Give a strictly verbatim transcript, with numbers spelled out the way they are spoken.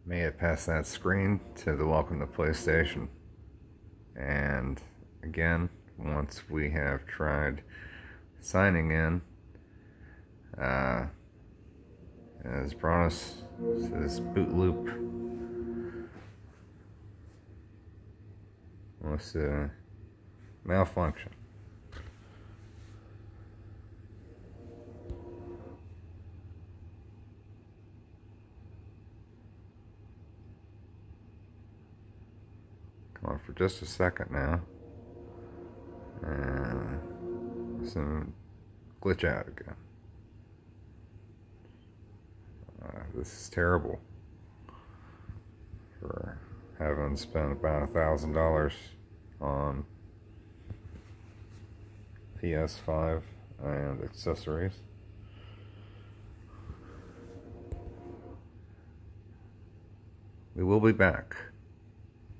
made it past that screen to the welcome to PlayStation. And again, once we have tried signing in, uh, as promised, this boot loop was to malfunction. Come on for just a second now. And some glitch out again. Uh, this is terrible for having spent about a thousand dollars on P S five and accessories. We will be back.